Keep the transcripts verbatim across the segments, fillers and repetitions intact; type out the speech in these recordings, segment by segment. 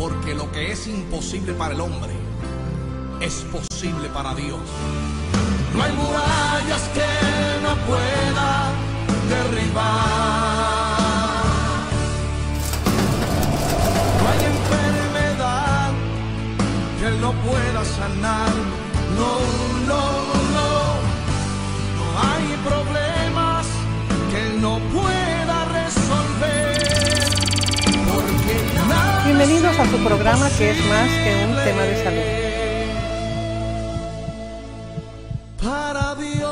porque lo que es imposible para el hombre es posible para Dios. No hay murallas que no pueda derribar. No hay enfermedad que Él no pueda sanar. No, no, no. No hay problemas que Él no pueda resolver. Porque nada. Bienvenidos a su programa que es más que un tema de salud. Para Dios.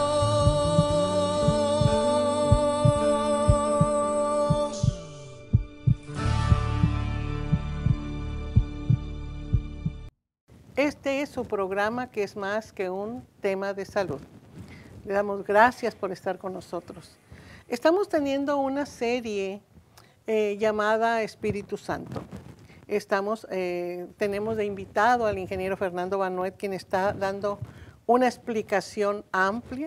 Este es su programa que es más que un tema de salud. Le damos gracias por estar con nosotros. Estamos teniendo una serie eh, llamada Espíritu Santo. Estamos, eh, tenemos de invitado al ingeniero Fernando Banuet, quien está dando una explicación amplia,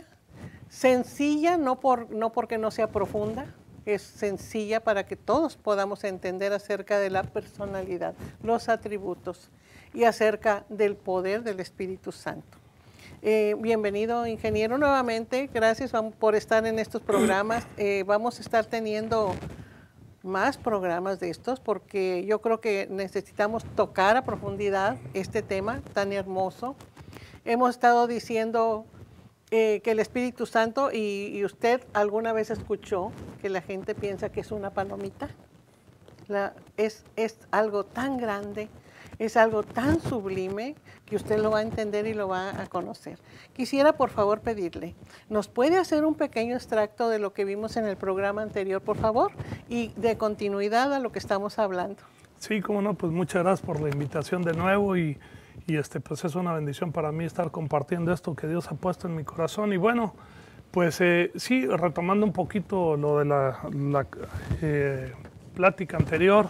sencilla, no, por, no porque no sea profunda, es sencilla para que todos podamos entender acerca de la personalidad, los atributos y acerca del poder del Espíritu Santo. Eh, bienvenido, ingeniero, nuevamente. Gracias por estar en estos programas. Eh, vamos a estar teniendo más programas de estos porque yo creo que necesitamos tocar a profundidad este tema tan hermoso. Hemos estado diciendo eh, que el Espíritu Santo, y, y usted alguna vez escuchó que la gente piensa que es una palomita. La, es, es algo tan grande, es algo tan sublime que usted lo va a entender y lo va a conocer. Quisiera por favor pedirle, ¿nos puede hacer un pequeño extracto de lo que vimos en el programa anterior, por favor? Y de continuidad a lo que estamos hablando. Sí, cómo no, pues muchas gracias por la invitación de nuevo y... Y este, pues es una bendición para mí estar compartiendo esto que Dios ha puesto en mi corazón. Y bueno, pues eh, sí, retomando un poquito lo de la, la eh, plática anterior,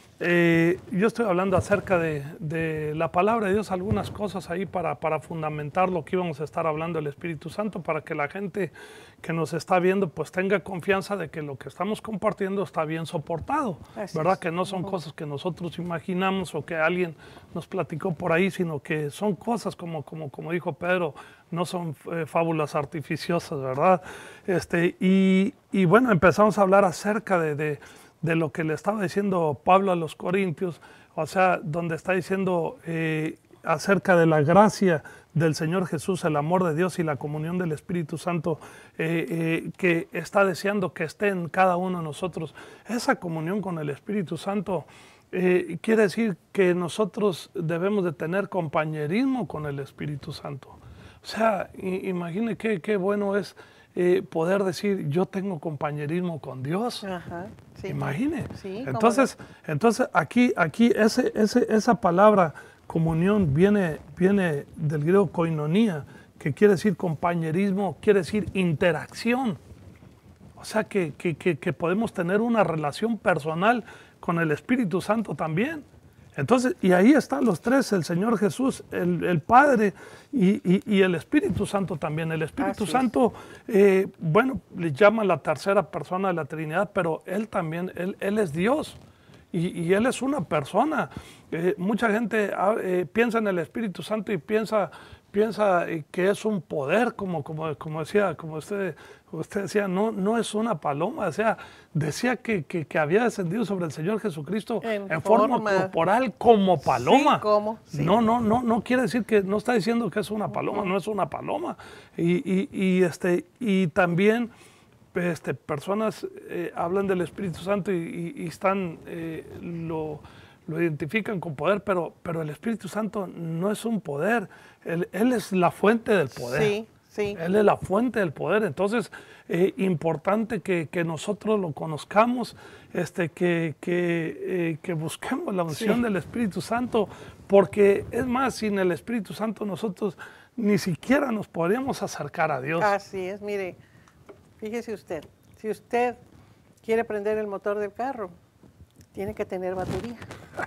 eh, yo estoy hablando acerca de, de la palabra de Dios, algunas cosas ahí para, para fundamentar lo que íbamos a estar hablando del Espíritu Santo, para que la gente que nos está viendo pues tenga confianza de que lo que estamos compartiendo está bien soportado, Así ¿verdad? Es. Que no son uh-huh. cosas que nosotros imaginamos o que alguien nos platicó por ahí, sino que son cosas como, como, como dijo Pedro, no son eh, fábulas artificiosas, ¿verdad? Este, y, y bueno, empezamos a hablar acerca de, de, de lo que le estaba diciendo Pablo a los Corintios, o sea, donde está diciendo eh, acerca de la gracia del Señor Jesús, el amor de Dios y la comunión del Espíritu Santo eh, eh, que está deseando que esté en cada uno de nosotros. Esa comunión con el Espíritu Santo eh, quiere decir que nosotros debemos de tener compañerismo con el Espíritu Santo. O sea, imagine qué, qué bueno es eh, poder decir yo tengo compañerismo con Dios. Ajá, sí. Imagine. Sí, entonces, no? entonces aquí, aquí ese, ese, esa palabra comunión viene, viene del griego koinonia, que quiere decir compañerismo, quiere decir interacción. O sea que, que, que, que podemos tener una relación personal con el Espíritu Santo también. Entonces, y ahí están los tres, el Señor Jesús, el, el Padre y, y, y el Espíritu Santo también. El Espíritu Así Santo, eh, bueno, le llaman la tercera persona de la Trinidad, pero Él también, Él, él es Dios. Y, y Él es una persona. Eh, mucha gente eh, piensa en el Espíritu Santo y piensa, piensa que es un poder, como, como, como decía, como usted, usted decía, no, no es una paloma. O sea, decía que, que, que había descendido sobre el Señor Jesucristo en, en forma, forma corporal como paloma. Sí, ¿cómo? Sí. No, no, no, no quiere decir que, no está diciendo que es una paloma, uh-huh. no es una paloma. Y, y, y, este, y también... Este, personas eh, hablan del Espíritu Santo y, y, y están, eh, lo, lo identifican con poder, pero, pero el Espíritu Santo no es un poder, él, él es la fuente del poder. Sí, sí. Él es la fuente del poder, entonces eh, importante que, que nosotros lo conozcamos, este, que, que, eh, que busquemos la unción sí. del Espíritu Santo, porque es más, sin el Espíritu Santo nosotros ni siquiera nos podríamos acercar a Dios. Así es, mire. Fíjese usted, si usted quiere prender el motor del carro, tiene que tener batería.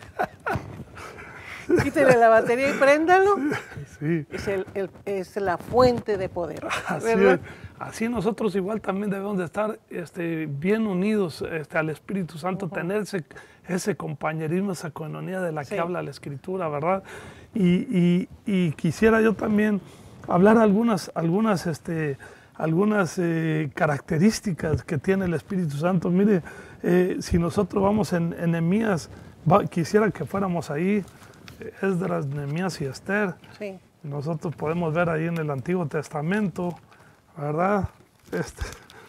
Quítele la batería y préndalo. Sí. Es, el, el, es la fuente de poder. Así es, así nosotros igual también debemos de estar este, bien unidos este, al Espíritu Santo, uh-huh. tener ese, ese compañerismo, esa coinonía de la sí. que habla la Escritura, ¿verdad? Y, y, y quisiera yo también hablar algunas, algunas, este, algunas eh, características que tiene el Espíritu Santo. Mire, eh, si nosotros vamos en, en Nehemías, va, quisiera que fuéramos ahí, Esdras, Nehemías y Esther. Sí. Nosotros podemos ver ahí en el Antiguo Testamento, ¿verdad? Este,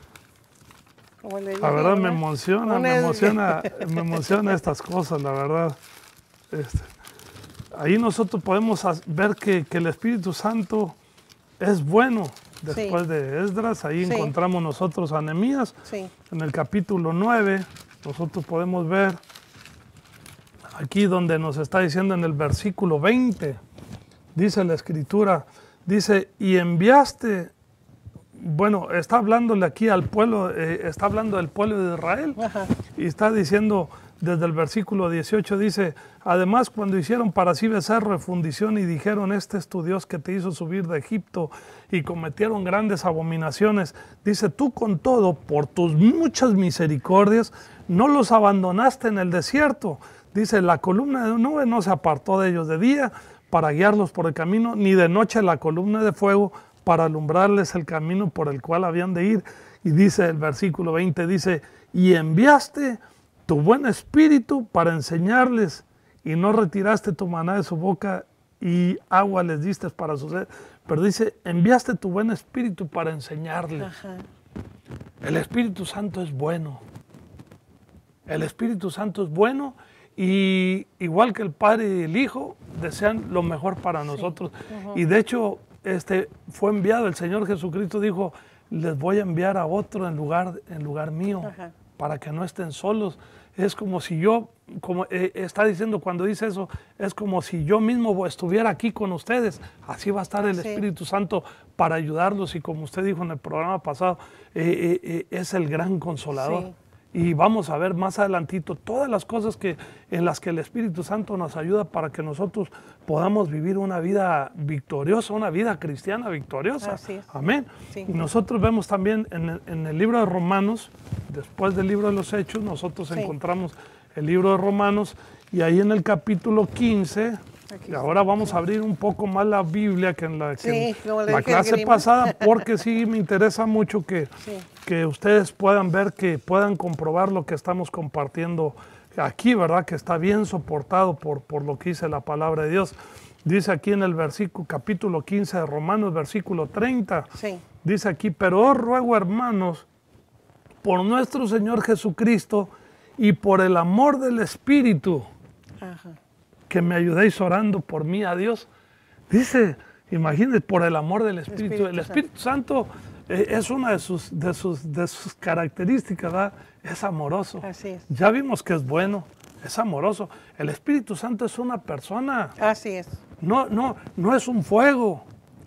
la verdad me emociona, me emociona, me emociona estas cosas, la verdad. Este, ahí nosotros podemos ver que, que el Espíritu Santo es bueno. Después sí. de Esdras, ahí sí. encontramos nosotros a Nehemías. Sí. En el capítulo nueve, nosotros podemos ver aquí donde nos está diciendo en el versículo veinte, dice la Escritura, dice, y enviaste, bueno, está hablándole aquí al pueblo, eh, está hablando del pueblo de Israel, ajá. y está diciendo desde el versículo dieciocho, dice, además cuando hicieron para sí becerro de fundición y dijeron, este es tu Dios que te hizo subir de Egipto, y cometieron grandes abominaciones, dice, tú con todo, por tus muchas misericordias, no los abandonaste en el desierto. Dice, la columna de nube no se apartó de ellos de día para guiarlos por el camino, ni de noche la columna de fuego para alumbrarles el camino por el cual habían de ir. Y dice el versículo veinte, dice, y enviaste tu buen espíritu para enseñarles, y no retiraste tu maná de su boca, y agua les diste para su sed. Pero dice, enviaste tu buen espíritu para enseñarles. Ajá. El Espíritu Santo es bueno. El Espíritu Santo es bueno. Y igual que el Padre y el Hijo, desean lo mejor para nosotros. Sí. Uh-huh. Y de hecho, este, fue enviado, el Señor Jesucristo dijo, les voy a enviar a otro en lugar, en lugar mío, uh-huh. para que no estén solos. Es como si yo, como eh, está diciendo cuando dice eso, es como si yo mismo estuviera aquí con ustedes. Así va a estar el sí. Espíritu Santo para ayudarlos. Y como usted dijo en el programa pasado, eh, eh, eh, es el gran consolador. Sí. Y vamos a ver más adelantito todas las cosas que, en las que el Espíritu Santo nos ayuda para que nosotros podamos vivir una vida victoriosa, una vida cristiana victoriosa. Así es. Amén. Sí. Y nosotros vemos también en el, en el libro de Romanos, después del libro de los Hechos, nosotros sí. encontramos el libro de Romanos, y ahí en el capítulo quince, y ahora vamos a abrir un poco más la Biblia que en la, que sí, en la clase pasada, porque sí me interesa mucho que, sí. que ustedes puedan ver, que puedan comprobar lo que estamos compartiendo aquí, ¿verdad? Que está bien soportado por, por lo que dice la palabra de Dios. Dice aquí en el versículo, capítulo quince de Romanos, versículo treinta, sí. dice aquí, pero os ruego, hermanos, por nuestro Señor Jesucristo y por el amor del Espíritu, ajá. que me ayudéis orando por mí a Dios. Dice, imagínense, por el amor del Espíritu. Espíritu el Espíritu Santo, Santo eh, es una de sus, de, sus, de sus características, ¿verdad? Es amoroso. Así es. Ya vimos que es bueno, es amoroso. El Espíritu Santo es una persona. Así es. No, no, no es un fuego.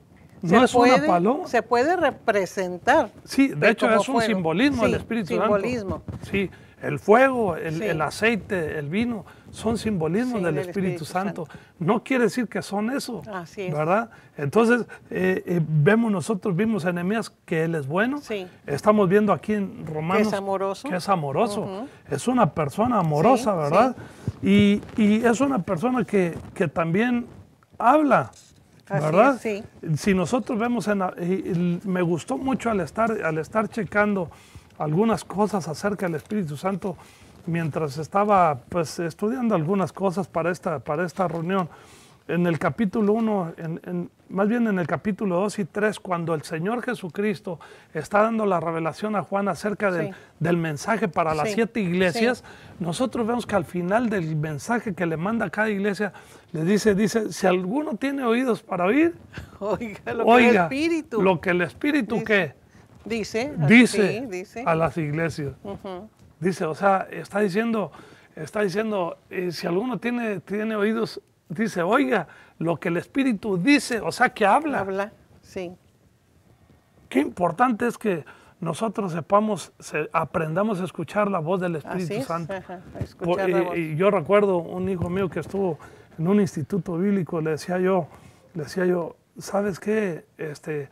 No es puede, una paloma. Se puede representar. Sí, de hecho es un fuego. simbolismo sí, el Espíritu simbolismo. Santo. Sí, el fuego, el, sí. el aceite, el vino, son simbolismos sí, del Espíritu, Espíritu Santo. Santo. No quiere decir que son eso, Así es. ¿verdad? Entonces, eh, eh, vemos nosotros, vimos en Nehemías que Él es bueno. Sí. Estamos viendo aquí en Romanos que es amoroso. Que es, amoroso. Uh-huh. Es una persona amorosa, sí, ¿verdad? Sí. Y, y es una persona que, que también habla. ¿Verdad? Sí. Si nosotros vemos, en, y, y me gustó mucho al estar, al estar checando algunas cosas acerca del Espíritu Santo mientras estaba pues, estudiando algunas cosas para esta, para esta reunión. En el capítulo uno, en, en, más bien en el capítulo dos y tres, cuando el Señor Jesucristo está dando la revelación a Juan acerca del, sí. del mensaje para las sí. siete iglesias, sí. nosotros vemos que al final del mensaje que le manda a cada iglesia, le dice, dice, si alguno tiene oídos para oír, oiga lo oiga, que el Espíritu, lo que el Espíritu dice, ¿qué? Dice, dice, sí, dice a las iglesias. Uh-huh. Dice, o sea, está diciendo, está diciendo, eh, si alguno tiene, tiene oídos, dice, oiga, lo que el Espíritu dice, o sea, que habla. Habla, sí. Qué importante es que nosotros sepamos, se, aprendamos a escuchar la voz del Espíritu Así Santo. Es, ajá, escuchar y, la voz. y yo recuerdo un hijo mío que estuvo en un instituto bíblico, le decía yo, le decía yo, ¿sabes qué? Este,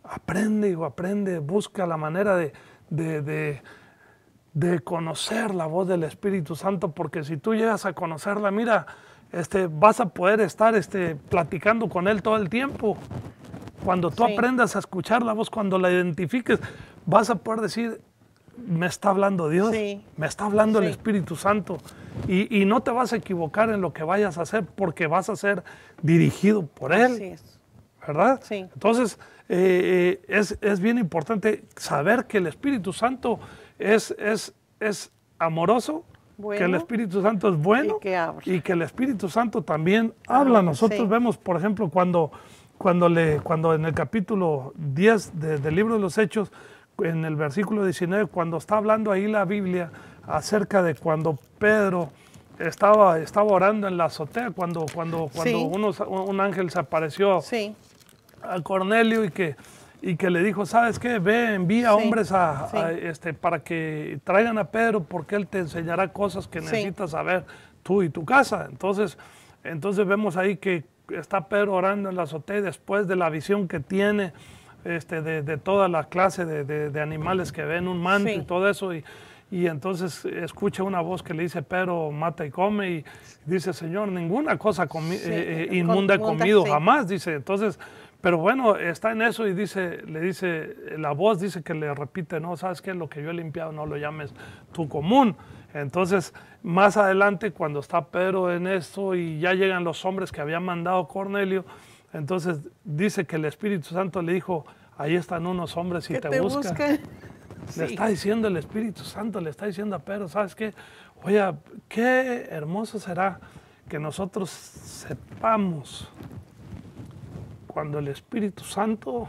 aprende, hijo, aprende, busca la manera de, de, de, de conocer la voz del Espíritu Santo, porque si tú llegas a conocerla, mira, este, vas a poder estar este, platicando con Él todo el tiempo. Cuando tú sí. aprendas a escuchar la voz, cuando la identifiques, vas a poder decir, me está hablando Dios, sí. me está hablando sí. el Espíritu Santo. Y, y no te vas a equivocar en lo que vayas a hacer, porque vas a ser dirigido por Él. Así es. ¿Verdad? Sí. Entonces, eh, es, es bien importante saber que el Espíritu Santo es, es, es amoroso, bueno, que el Espíritu Santo es bueno y que, y que el Espíritu Santo también habla. Nosotros sí. vemos, por ejemplo, cuando, cuando, le, cuando en el capítulo diez de, del libro de los Hechos, en el versículo diecinueve, cuando está hablando ahí la Biblia acerca de cuando Pedro estaba, estaba orando en la azotea, cuando, cuando, cuando sí. unos, un ángel se apareció sí. a Cornelio y que, y que le dijo, ¿sabes qué? Ve, envía sí. hombres a, sí. a, este, para que traigan a Pedro, porque él te enseñará cosas que necesitas sí. saber tú y tu casa. Entonces, entonces vemos ahí que está Pedro orando en la azotea y después de la visión que tiene, Este, de, de toda la clase de, de, de animales que ven, un manto sí. y todo eso, y, y entonces escucha una voz que le dice, Pedro, mata y come, y dice, Señor, ninguna cosa comi sí. eh, inmunda he comido sí. jamás, dice. Entonces, pero bueno, está en eso y dice, le dice, la voz dice que le repite, no, ¿sabes qué? Lo que yo he limpiado no lo llames tu común. Entonces, más adelante, cuando está Pedro en esto y ya llegan los hombres que había mandado Cornelio, entonces dice que el Espíritu Santo le dijo, ahí están unos hombres y te, te buscan. buscan. Le sí. está diciendo el Espíritu Santo, le está diciendo a Pedro, ¿sabes qué? Oye, qué hermoso será que nosotros sepamos cuando el Espíritu Santo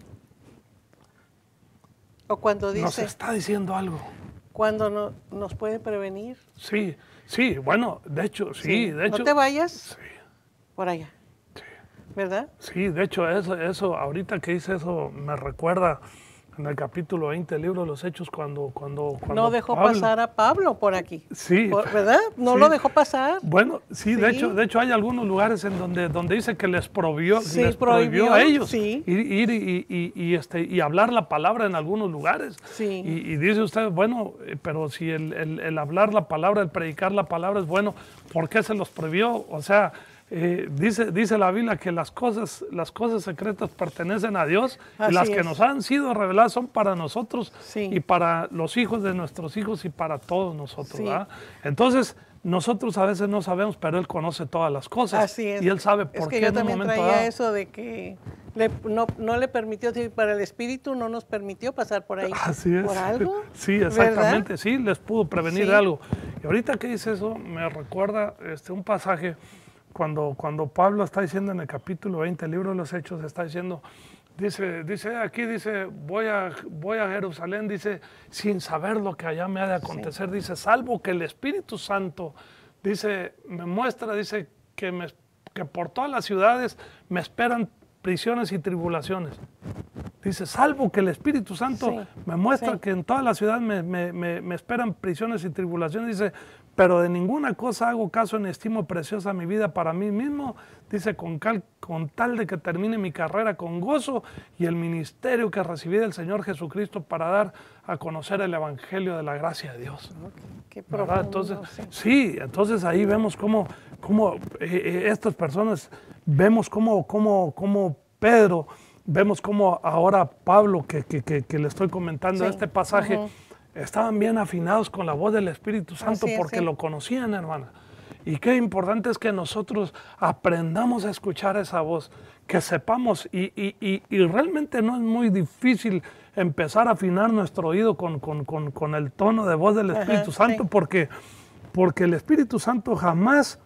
o cuando dice, nos está diciendo algo. Cuando no, nos puede prevenir. Sí, sí, bueno, de hecho, sí, sí. de hecho. No te vayas sí. por allá. ¿Verdad? Sí, de hecho, eso, eso, ahorita que hice eso, me recuerda en el capítulo veinte del libro de los Hechos, cuando, cuando, cuando no dejó Pablo, pasar a Pablo por aquí. Sí. Por, ¿verdad? No sí. lo dejó pasar. Bueno, sí, sí, de hecho, de hecho hay algunos lugares en donde, donde dice que les prohibió, sí, les prohibió, prohibió a ellos sí. ir, ir y, y, y, este, y hablar la palabra en algunos lugares. Sí. Y, y dice usted, bueno, pero si el, el, el hablar la palabra, el predicar la palabra es bueno, ¿por qué se los prohibió? O sea, Eh, dice, dice la Biblia que las cosas, las cosas secretas pertenecen a Dios y las que es. nos han sido reveladas son para nosotros sí. y para los hijos de nuestros hijos y para todos nosotros. Sí. ¿verdad? Entonces, nosotros a veces no sabemos, pero Él conoce todas las cosas. Así es. Y Él sabe por es que qué yo en un también momento traía dado. eso de que le, no, no le permitió, para el Espíritu no nos permitió pasar por ahí. Así es. ¿Por algo? Sí, exactamente. ¿verdad? Sí, les pudo prevenir sí. de algo. Y ahorita que dice eso, me recuerda este, un pasaje. Cuando, cuando Pablo está diciendo en el capítulo veinte, el libro de los Hechos, está diciendo, dice, dice aquí, dice, voy a, voy a Jerusalén, dice, sin saber lo que allá me ha de acontecer, sí. dice, salvo que el Espíritu Santo, dice, me muestra, dice, que, me, que por todas las ciudades me esperan prisiones y tribulaciones. Dice, salvo que el Espíritu Santo sí. me muestra sí. que en todas las ciudades me, me, me, me esperan prisiones y tribulaciones, dice, pero de ninguna cosa hago caso ni estimo preciosa mi vida para mí mismo, dice, con, cal, con tal de que termine mi carrera con gozo y el ministerio que recibí del Señor Jesucristo para dar a conocer el Evangelio de la gracia de Dios. Qué profundo, entonces, sí. sí, entonces ahí vemos cómo, cómo eh, estas personas, vemos cómo, cómo, cómo Pedro, vemos cómo ahora Pablo, que, que, que, que le estoy comentando sí. este pasaje, uh-huh. estaban bien afinados con la voz del Espíritu Santo es, porque sí. lo conocían, hermana. Y qué importante es que nosotros aprendamos a escuchar esa voz, que sepamos, y, y, y, y realmente no es muy difícil empezar a afinar nuestro oído con, con, con, con el tono de voz del Espíritu Ajá, Santo, sí. porque, porque el Espíritu Santo jamás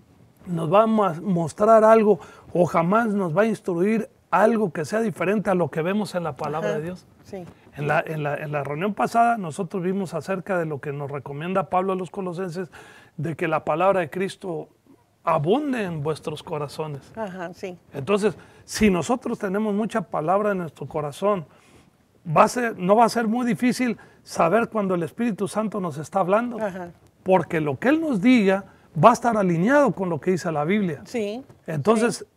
nos va a mostrar algo o jamás nos va a instruir algo que sea diferente a lo que vemos en la palabra Ajá, de Dios. Sí. En la, en, la, en la reunión pasada nosotros vimos acerca de lo que nos recomienda Pablo a los colosenses, de que la palabra de Cristo abunde en vuestros corazones. Ajá, sí. Entonces, si nosotros tenemos mucha palabra en nuestro corazón, va a ser, no va a ser muy difícil saber cuando el Espíritu Santo nos está hablando, Ajá. porque lo que Él nos diga va a estar alineado con lo que dice la Biblia. Sí. Entonces, sí.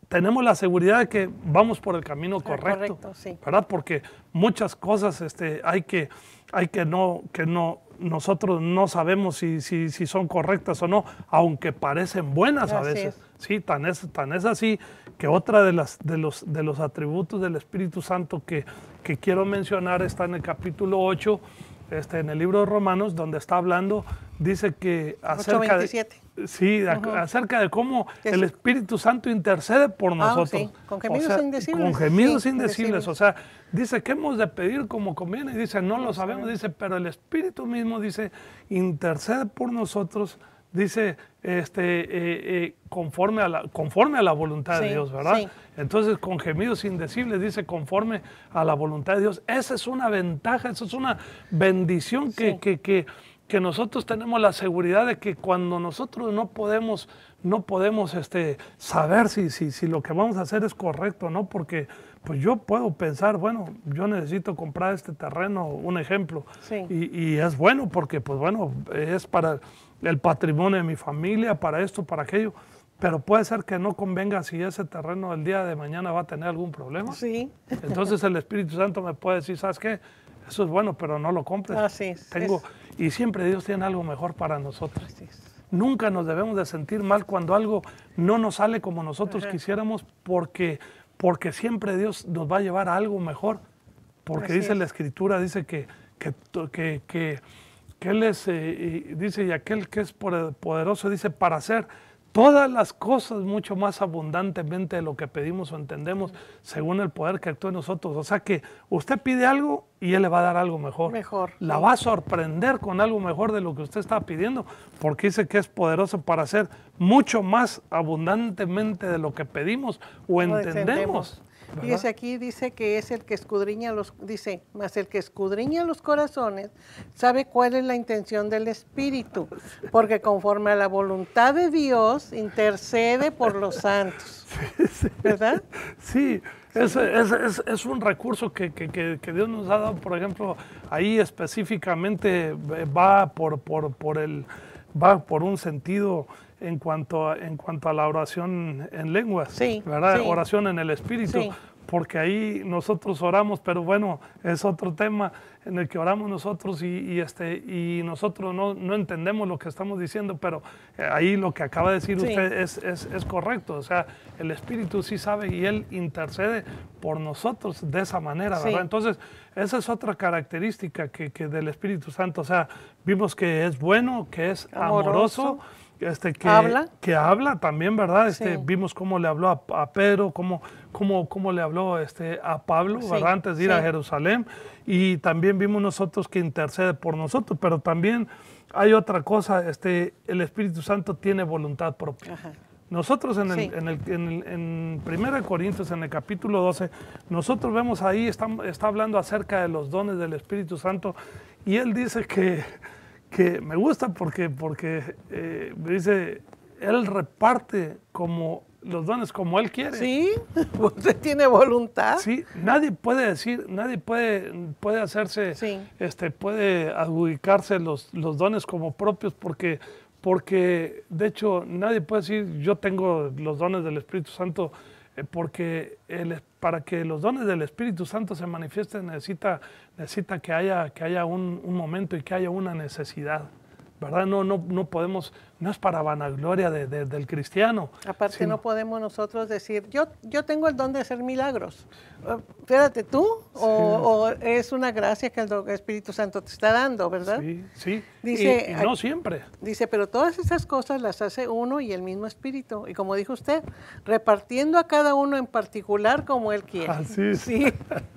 tenemos la seguridad de que vamos por el camino correcto, correcto, sí. ¿verdad? Porque muchas cosas este, hay que, hay que no, que no, nosotros no sabemos si, si, si son correctas o no, aunque parecen buenas a Así veces. es. Sí, tan es, tan es así que otra de, las, de, los, de los atributos del Espíritu Santo que, que quiero mencionar está en el capítulo ocho, este, en el libro de Romanos, donde está hablando, dice que acerca ocho veintisiete. de, sí, Uh-huh. acerca de cómo Que el sí. Espíritu Santo intercede por Ah, nosotros. sí, con gemidos O sea, indecibles. Con gemidos Sí, indecibles. indecibles. O sea, dice que hemos de pedir como conviene. Y dice, no lo sabemos. sabemos. Dice, pero el Espíritu mismo dice, intercede por nosotros. Dice, este, eh, eh, conforme, a la, conforme a la voluntad de Sí, Dios, ¿verdad? sí. Entonces, con gemidos indecibles, dice, conforme a la voluntad de Dios. Esa es una ventaja, esa es una bendición que, Sí. que, que, que nosotros tenemos la seguridad de que cuando nosotros no podemos, no podemos este, saber si, si, si lo que vamos a hacer es correcto, ¿no? Porque pues yo puedo pensar, bueno, yo necesito comprar este terreno, un ejemplo, Sí. y, y es bueno porque, pues bueno, es para el patrimonio de mi familia, para esto, para aquello, pero puede ser que no convenga si ese terreno el día de mañana va a tener algún problema. Sí. Entonces el Espíritu Santo me puede decir, ¿sabes qué? Eso es bueno, pero no lo compres. Así es, Tengo, es- Y siempre Dios tiene algo mejor para nosotros. Así es. Nunca nos debemos de sentir mal cuando algo no nos sale como nosotros Ajá. quisiéramos, porque, porque siempre Dios nos va a llevar a algo mejor. Porque Así dice es. la Escritura, dice que, que, que, que, que Él es, eh, y dice, y aquel que es poderoso, dice, para hacer todas las cosas mucho más abundantemente de lo que pedimos o entendemos, según el poder que actúa en nosotros. O sea que usted pide algo y Él le va a dar algo mejor. Mejor, La sí. va a sorprender con algo mejor de lo que usted está pidiendo, porque dice que es poderoso para hacer mucho más abundantemente de lo que pedimos o Lo entendemos. ¿verdad? Fíjese, aquí dice que es el que escudriña los, dice, más el que escudriña los corazones sabe cuál es la intención del Espíritu, porque conforme a la voluntad de Dios intercede por los santos. ¿Verdad? Sí, es, es, es, es un recurso que, que, que, que Dios nos ha dado, por ejemplo, ahí específicamente va por, por, por, el, va por un sentido en cuanto a, en cuanto a la oración en lenguas, Sí, ¿verdad? sí. Oración en el Espíritu, Sí. porque ahí nosotros oramos, pero bueno, es otro tema en el que oramos nosotros y, y, este, y nosotros no, no entendemos lo que estamos diciendo, pero eh, ahí lo que acaba de decir Sí. usted es, es, es correcto, o sea, el Espíritu sí sabe y Él intercede por nosotros de esa manera, ¿verdad? Sí. Entonces, esa es otra característica que, que del Espíritu Santo, o sea, vimos que es bueno, que es amoroso, Amoroso. este, que Habla. que habla también, ¿verdad? Este, Sí. Vimos cómo le habló a, a Pedro, cómo, cómo, cómo le habló este, a Pablo, Sí, ¿verdad? Antes de ir sí. a Jerusalén. Y también vimos nosotros que intercede por nosotros, pero también hay otra cosa, este, el Espíritu Santo tiene voluntad propia. Ajá. Nosotros en, el, Sí. en, el, en, el, en primera de Corintios, en el capítulo doce, nosotros vemos ahí, está, está hablando acerca de los dones del Espíritu Santo, y él dice que, que me gusta porque, porque eh, dice, él reparte como los dones como él quiere. ¿Sí? ¿Usted tiene voluntad? Sí, nadie puede decir, nadie puede, puede hacerse, Sí. este, puede adjudicarse los, los dones como propios porque, porque, de hecho, nadie puede decir yo tengo los dones del Espíritu Santo eh, porque el, para que los dones del Espíritu Santo se manifiesten necesita, necesita que haya, que haya un, un momento y que haya una necesidad. ¿Verdad? No, no, no podemos, no es para vanagloria de, de, del cristiano. Aparte sino- no podemos nosotros decir, yo, yo tengo el don de hacer milagros. Uh, Espérate, ¿tú? O, o es una gracia que el do- Espíritu Santo te está dando, ¿verdad? Sí, sí. Dice- y, y no siempre. Dice, pero todas esas cosas las hace uno y el mismo Espíritu. Y como dijo usted, repartiendo a cada uno en particular como Él quiere. Así es. Sí,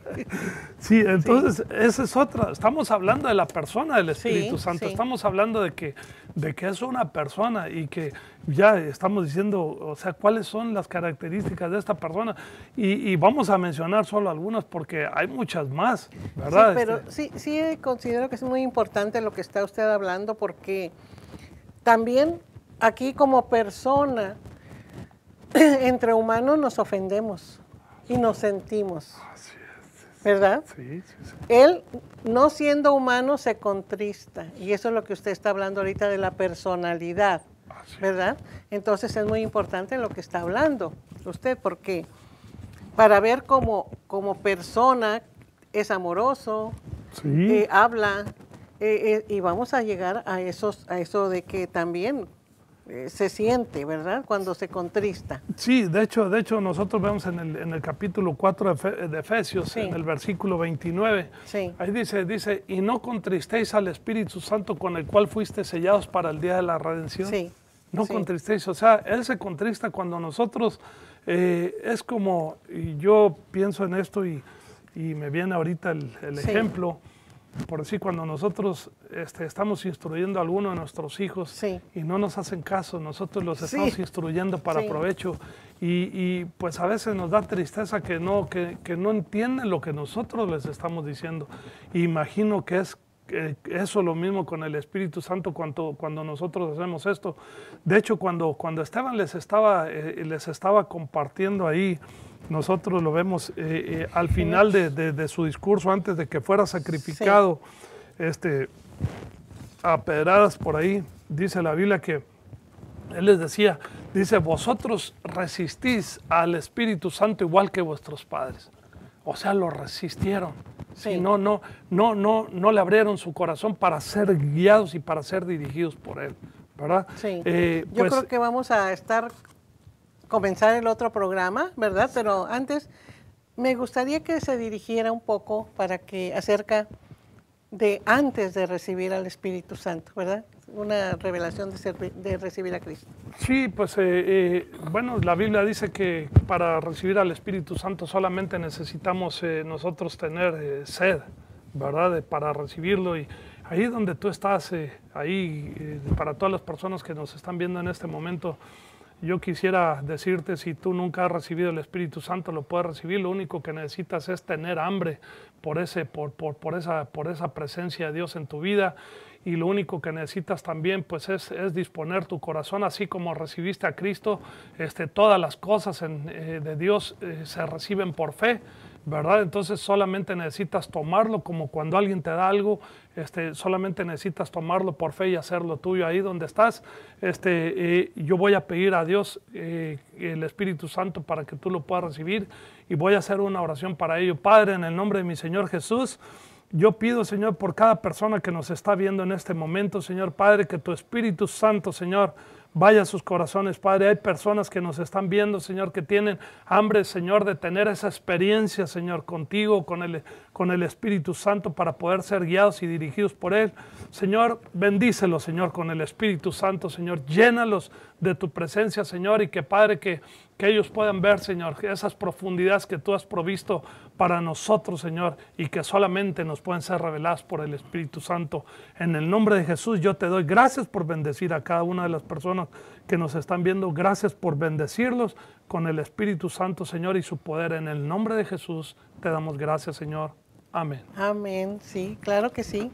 Sí, entonces esa es otra. Estamos hablando de la persona del Espíritu Sí, Santo. sí. Estamos hablando de que, de que es una persona y que ya estamos diciendo, o sea, cuáles son las características de esta persona. Y, y vamos a mencionar solo algunas porque hay muchas más, ¿verdad? Sí, pero Este, sí, sí considero que es muy importante lo que está usted hablando porque también aquí como persona, entre humanos nos ofendemos y nos sentimos, así es, ¿verdad? sí, sí, sí. Él, no siendo humano, se contrista. Y eso es lo que usted está hablando ahorita de la personalidad. ¿verdad? Entonces es muy importante lo que está hablando usted, porque para ver cómo como persona es amoroso, Sí. eh, habla, eh, eh, y vamos a llegar a, esos, a eso de que también eh, se siente, ¿verdad? Cuando se contrista. Sí, de hecho, de hecho nosotros vemos en el, en el capítulo cuatro de, Efe- de Efesios, Sí. en el versículo veintinueve, Sí. ahí dice, dice, y no contristéis al Espíritu Santo con el cual fuiste sellados para el día de la redención. Sí. No Sí. contristéis, o sea, Él se contrista cuando nosotros, eh, es como, y yo pienso en esto y, y me viene ahorita el, el Sí. ejemplo, por decir, cuando nosotros este, estamos instruyendo a alguno de nuestros hijos Sí. y no nos hacen caso, nosotros los Sí. estamos instruyendo para Sí. provecho y, y, pues a veces nos da tristeza que no, que, que no entienden lo que nosotros les estamos diciendo. Imagino que es eh, eso lo mismo con el Espíritu Santo cuando, cuando nosotros hacemos esto. De hecho, cuando, cuando Esteban les estaba, eh, les estaba compartiendo ahí, nosotros lo vemos eh, eh, al final de, de, de su discurso, antes de que fuera sacrificado, sí. este, a pedradas por ahí, dice la Biblia que él les decía, dice, vosotros resistís al Espíritu Santo igual que vuestros padres. O sea, lo resistieron. Sí. Sí, no, no, no, no, no le abrieron su corazón para ser guiados y para ser dirigidos por Él, ¿verdad? Sí. Eh, Yo pues, creo que vamos a estar, comenzar el otro programa, ¿verdad? Pero antes me gustaría que se dirigiera un poco para que acerca de antes de recibir al Espíritu Santo, ¿verdad? Una revelación de, servi- de recibir a Cristo. Sí, pues eh, eh, bueno, la Biblia dice que para recibir al Espíritu Santo solamente necesitamos eh, nosotros tener eh, sed, ¿verdad? De- para recibirlo y ahí donde tú estás, eh, ahí eh, para todas las personas que nos están viendo en este momento, yo quisiera decirte, si tú nunca has recibido el Espíritu Santo, lo puedes recibir. Lo único que necesitas es tener hambre por, ese, por, por, por, esa, por esa presencia de Dios en tu vida. Y lo único que necesitas también pues es, es disponer tu corazón, así como recibiste a Cristo. Este, todas las cosas en, eh, de Dios eh, se reciben por fe, ¿verdad? Entonces solamente necesitas tomarlo, como cuando alguien te da algo, este, solamente necesitas tomarlo por fe y hacerlo tuyo ahí donde estás. Este, eh, yo voy a pedir a Dios eh, el Espíritu Santo para que tú lo puedas recibir y voy a hacer una oración para ello. Padre, en el nombre de mi Señor Jesús, yo pido, Señor, por cada persona que nos está viendo en este momento, Señor Padre, que tu Espíritu Santo, Señor, vaya a sus corazones, Padre. Hay personas que nos están viendo, Señor, que tienen hambre, Señor, de tener esa experiencia, Señor, contigo, con el, con el Espíritu Santo, para poder ser guiados y dirigidos por Él. Señor, bendícelos, Señor, con el Espíritu Santo, Señor. Llénalos de tu presencia, Señor, y que, Padre, que, que ellos puedan ver, Señor, esas profundidades que tú has provisto para nosotros, Señor, y que solamente nos pueden ser reveladas por el Espíritu Santo. En el nombre de Jesús, yo te doy gracias por bendecir a cada una de las personas que nos están viendo. Gracias por bendecirlos con el Espíritu Santo, Señor, y su poder. En el nombre de Jesús te damos gracias, Señor. Amén. Amén, sí, claro que sí.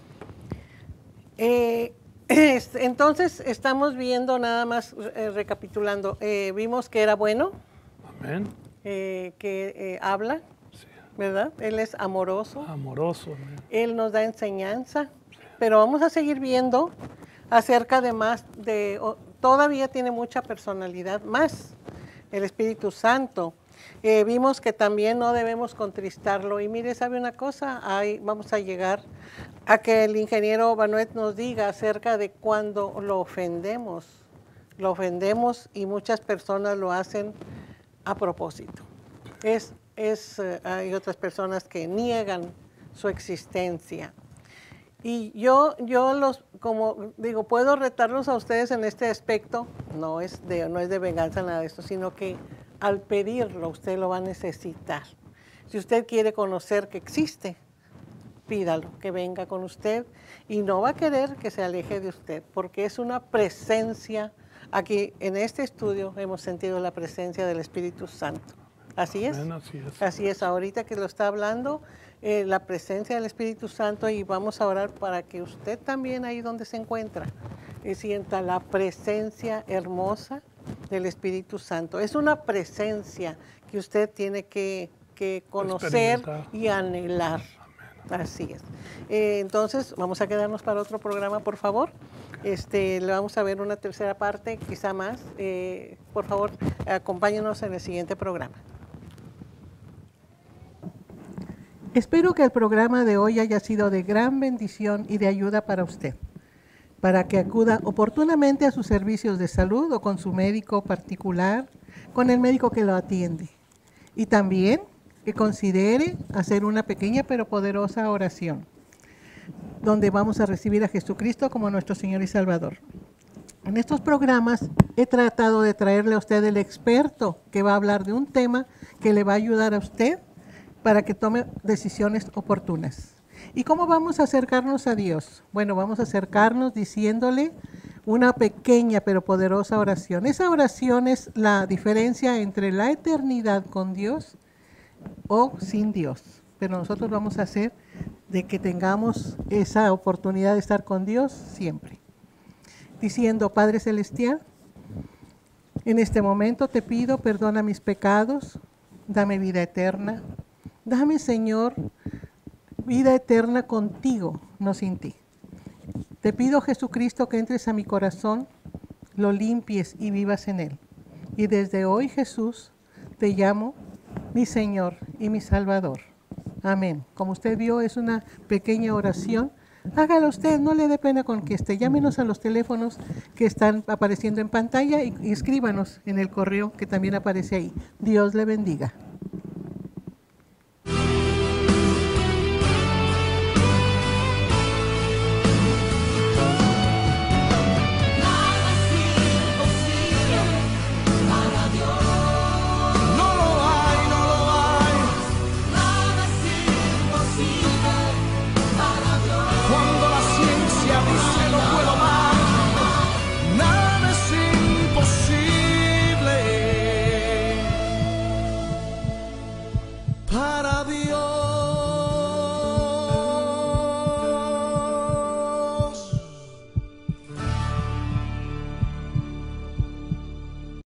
Eh, entonces estamos viendo nada más, eh, recapitulando, eh, vimos que era bueno, Amén. eh, que eh, habla, Sí. ¿verdad? Él es amoroso, Amoroso. Amén. Él nos da enseñanza, pero vamos a seguir viendo acerca de más, de, o, todavía tiene mucha personalidad más, el Espíritu Santo. Eh, vimos que también no debemos contristarlo. Y mire, ¿sabe una cosa? Ahí vamos a llegar a que el ingeniero Banuet nos diga acerca de cuando lo ofendemos. Lo ofendemos y muchas personas lo hacen a propósito. Es, es, eh, hay otras personas que niegan su existencia. Y yo, yo los, como digo, puedo retarlos a ustedes en este aspecto. No es de, no es de venganza nada de esto, sino que al pedirlo usted lo va a necesitar. Si usted quiere conocer que existe, pídalo, que venga con usted y no va a querer que se aleje de usted, porque es una presencia. Aquí en este estudio hemos sentido la presencia del Espíritu Santo. Así es. Amén, así es. Así es, ahorita que lo está hablando, eh, la presencia del Espíritu Santo, y vamos a orar para que usted también ahí donde se encuentra eh, sienta la presencia hermosa del Espíritu Santo. Es una presencia que usted tiene que, que conocer y anhelar. Amén. Así es. Eh, entonces, vamos a quedarnos para otro programa, por favor. Este, le vamos a ver una tercera parte, quizá más. Eh, por favor, acompáñenos en el siguiente programa. Espero que el programa de hoy haya sido de gran bendición y de ayuda para usted, para que acuda oportunamente a sus servicios de salud o con su médico particular, con el médico que lo atiende. Y también que considere hacer una pequeña pero poderosa oración, donde vamos a recibir a Jesucristo como nuestro Señor y Salvador. En estos programas he tratado de traerle a usted el experto que va a hablar de un tema que le va a ayudar a usted para que tome decisiones oportunas. ¿Y cómo vamos a acercarnos a Dios? Bueno, vamos a acercarnos diciéndole una pequeña pero poderosa oración. Esa oración es la diferencia entre la eternidad con Dios o sin Dios. Pero nosotros vamos a hacer de que tengamos esa oportunidad de estar con Dios siempre. Diciendo, Padre Celestial, en este momento te pido, perdona mis pecados, dame vida eterna. Dame, Señor, vida eterna contigo, no sin ti. Te pido, Jesucristo, que entres a mi corazón, lo limpies y vivas en él. Y desde hoy, Jesús, te llamo mi Señor y mi Salvador. Amén. Como usted vio, es una pequeña oración. Hágalo usted, no le dé pena con que esté. Llámenos a los teléfonos que están apareciendo en pantalla y, y escríbanos en el correo que también aparece ahí. Dios le bendiga.